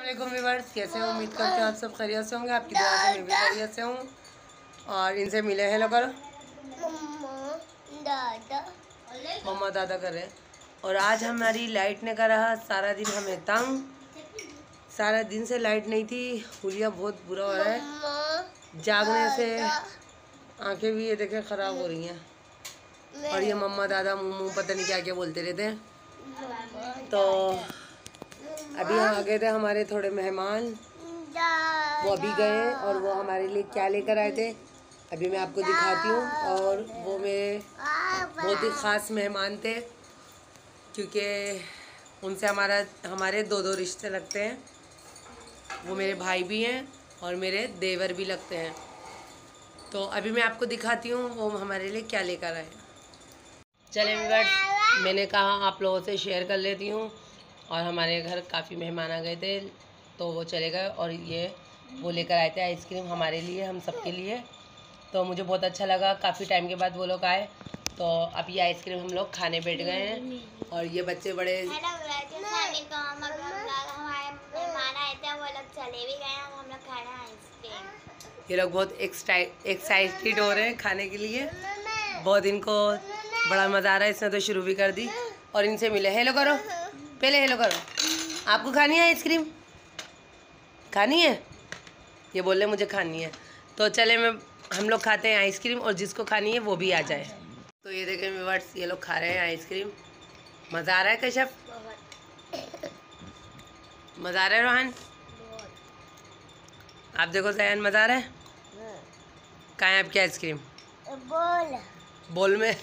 वालेकुम व्यूअर्स, कैसे हो? उम्मीद करते हैं आप सब खैरियत से होंगे। आपकी दुआ से मैं भी खैरियत से हूँ। और इनसे मिले हैं लोग, मम्मा दादा कर रहे हैं। और आज हमारी लाइट ने करा सारा दिन हमें तंग। सारा दिन से लाइट नहीं थी। हुलिया बहुत बुरा हो रहा है, जागने से आंखें भी ये देखें ख़राब हो रही हैं। और ये मम्मा दादा मुँह पता नहीं क्या क्या बोलते रहते हैं। तो अभी यहाँ आ गए थे हमारे थोड़े मेहमान, वो अभी गए हैं और वो हमारे लिए क्या लेकर आए थे अभी मैं आपको दिखाती हूँ। और वो मेरे बहुत ही ख़ास मेहमान थे, क्योंकि उनसे हमारे दो रिश्ते लगते हैं। वो मेरे भाई भी हैं और मेरे देवर भी लगते हैं। तो अभी मैं आपको दिखाती हूँ वो हमारे लिए क्या लेकर आए। चले व्यूअर्स, मैंने कहा आप लोगों से शेयर कर लेती हूँ। और हमारे घर काफ़ी मेहमान आ गए थे तो वो चले गए। और ये वो लेकर आए थे आइसक्रीम हमारे लिए, हम सबके लिए। तो मुझे बहुत अच्छा लगा, काफ़ी टाइम के बाद वो लोग आए। तो अब ये आइसक्रीम हम लोग खाने बैठ गए हैं। और ये बच्चे बड़े ये लोग बहुत एक्साइटेड हो रहे हैं खाने के लिए। बहुत इनको बड़ा मज़ा आ रहा है, इसने तो शुरू भी कर दी। और इनसे मिले, हेलो करो पहले, हेलो करो। आपको खानी है आइसक्रीम? खानी है? ये बोल रहे मुझे खानी है। तो चले हम लोग खाते हैं आइसक्रीम, और जिसको खानी है वो भी आ जाए। तो ये देखें व्यूअर्स, ये लोग खा रहे हैं आइसक्रीम। मज़ा आ रहा है कश्यप? मज़ा आ रहा है रोहन? आप देखो जयान, मज़ा आ रहा है? कहाँ है आपकी आइसक्रीम? बोल में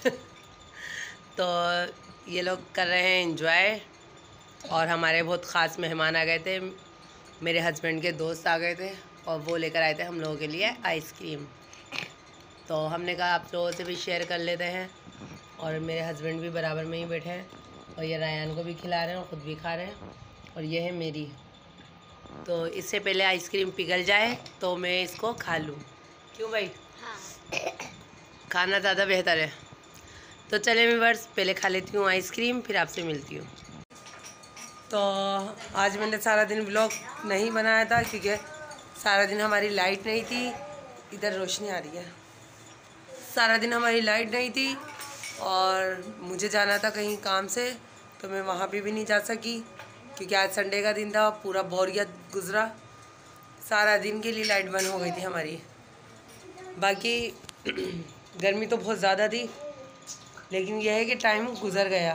तो ये लोग कर रहे हैं एंजॉय। और हमारे बहुत ख़ास मेहमान आ गए थे, मेरे हस्बैंड के दोस्त आ गए थे और वो लेकर आए थे हम लोगों के लिए आइसक्रीम। तो हमने कहा आप लोगों से भी शेयर कर लेते हैं। और मेरे हस्बैंड भी बराबर में ही बैठे हैं और ये रायान को भी खिला रहे हैं और ख़ुद भी खा रहे हैं। और ये है मेरी। तो इससे पहले आइसक्रीम पिघल जाए तो मैं इसको खा लूँ, क्यों भाई? हाँ। खाना ज़्यादा बेहतर है। तो चले व्यूअर्स, पहले खा लेती हूँ आइसक्रीम, फिर आपसे मिलती हूँ। तो आज मैंने सारा दिन व्लॉग नहीं बनाया था, क्योंकि सारा दिन हमारी लाइट नहीं थी। इधर रोशनी आ रही है। सारा दिन हमारी लाइट नहीं थी और मुझे जाना था कहीं काम से, तो मैं वहाँ पे भी नहीं जा सकी, क्योंकि आज संडे का दिन था। पूरा बोरियत गुजरा, सारा दिन के लिए लाइट बंद हो गई थी हमारी। बाकी गर्मी तो बहुत ज़्यादा थी, लेकिन यह है कि टाइम गुजर गया।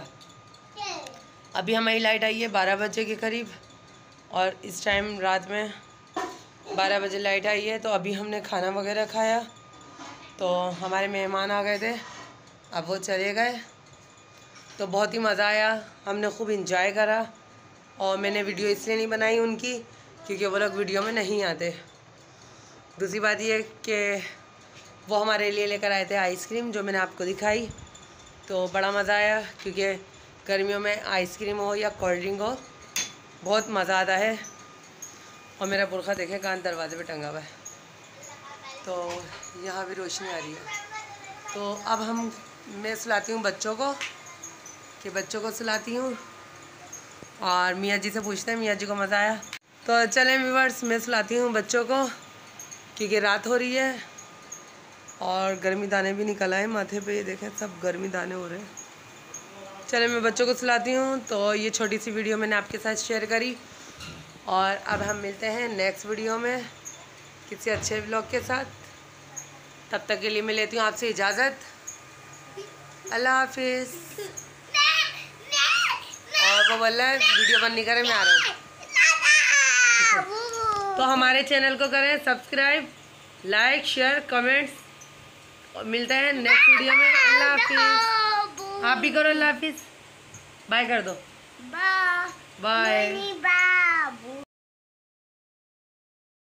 अभी हमारी लाइट आई है 12 बजे के करीब, और इस टाइम रात में 12 बजे लाइट आई है। तो अभी हमने खाना वगैरह खाया, तो हमारे मेहमान आ गए थे, अब वो चले गए। तो बहुत ही मज़ा आया, हमने खूब इंजॉय करा। और मैंने वीडियो इसलिए नहीं बनाई उनकी, क्योंकि वो लोग वीडियो में नहीं आते। दूसरी बात ये कि वो हमारे लिए लेकर आए थे आइसक्रीम, जो मैंने आपको दिखाई। तो बड़ा मज़ा आया, क्योंकि गर्मियों में आइसक्रीम हो या कोल्ड ड्रिंक हो, बहुत मज़ा आता है। और मेरा बुर्खा देखें कान दरवाजे पे टंगा हुआ है, तो यहाँ भी रोशनी आ रही है। तो अब मैं सुलाती हूँ बच्चों को, कि बच्चों को सुलाती हूँ। और मियाँ जी से पूछते हैं मियाँ जी को मज़ा आया। तो चलें व्यूअर्स, मैं सुलाती हूँ बच्चों को, क्योंकि रात हो रही है और गर्मी दाने भी निकल आए माथे पे। ये देखें सब गर्मी दाने हो रहे हैं। चले मैं बच्चों को सुलाती हूँ। तो ये छोटी सी वीडियो मैंने आपके साथ शेयर करी, और अब हम मिलते हैं नेक्स्ट वीडियो में किसी अच्छे व्लॉग के साथ। तब तक के लिए मैं लेती हूँ आपसे इजाज़त। अल्लाह हाफिज़। और वो बोल रहा है वीडियो बंद नहीं करें, मैं आ रहा हूँ। तो हमारे चैनल को करें सब्सक्राइब, लाइक, शेयर, कमेंट्स। और मिलते हैं नेक्स्ट वीडियो में। अल्लाह हाफिज़। आप भी करो अल्लाह हाफिज़। बाय कर दो। Bye bye.